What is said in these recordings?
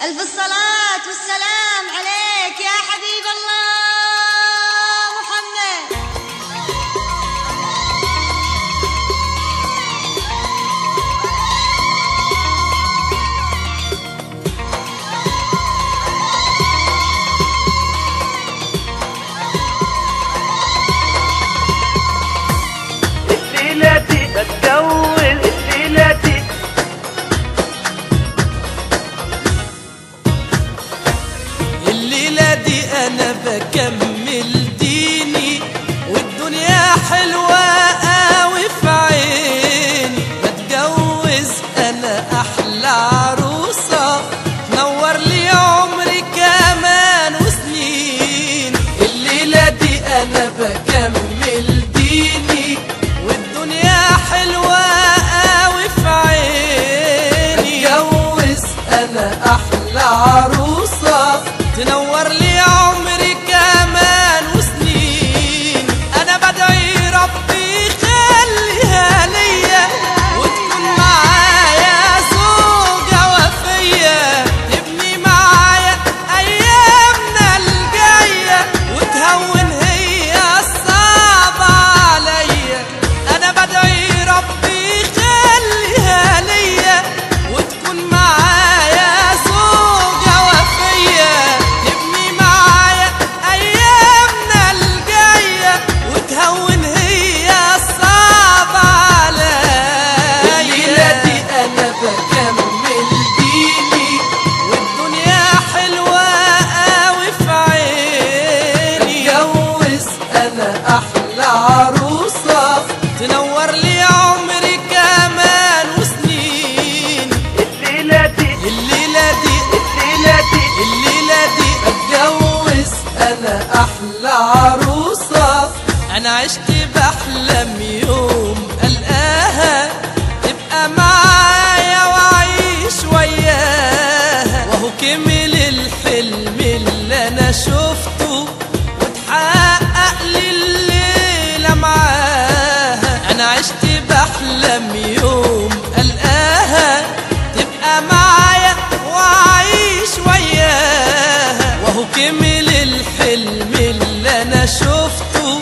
ألف الصلاة والسلام عليك يا حبيب الله محمد. الليلة دي بتجوز، الليلة دي الليلة دي أنا بكمل ديني، والدنيا حلوة قوي في عيني. بتجوز أنا أحلى عروسة، نور لي عمري كمان وسنين. الليلة دي أنا بكمل ديني، والدنيا حلوة قوي في عيني. بتجوز أنا أحلى عروسة، تنور لي عمري كمان وسنين. انا بدعي ربي يخليها ليا، وتكون معايا زوجة وفية، تبني معايا ايامنا الجاية، وتهون هي الصعب عليا. انا بدعي ربي يخليها ليا، وتكون معايا زوجة وفية، تبني معايا ايامنا الجاية، وتهون هي الصعب عليا. الليلة دي انا بكمل ديني، والدنيا حلوة قوي في عيني. بتجوز انا احلى عروسة، تنور لي عمري كمان وسنين. الليلة دي الليلة دي الليلة دي الليلة دي اتجوز انا احلى عروسة. انا عشت بحلم يوم القاها تبقى معايا واعيش وياها، وهو كمل الحلم اللي انا شفته، وتحقق لي الليلة معاها. انا عشت بحلم يوم القاها تبقى معايا واعيش وياها، وهو كمل الحلم اللي انا شفته،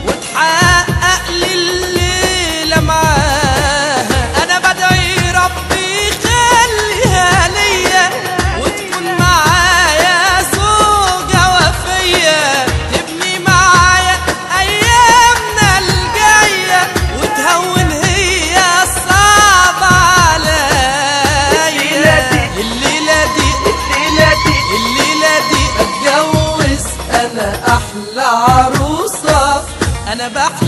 وتحقق لي الليلة معاها. انا بدعي ربي يخليها ليا، وتكون معايا زوجة وفية، تبني معايا ايامنا الجاية، وتهون هي الصعب عليا. الليلة دي الليلة دي الليلة دي اتجوز انا احلى عروسة. انا بحلم